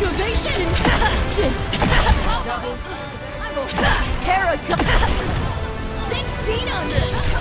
Excavation and action! I will Terra 6 feet under!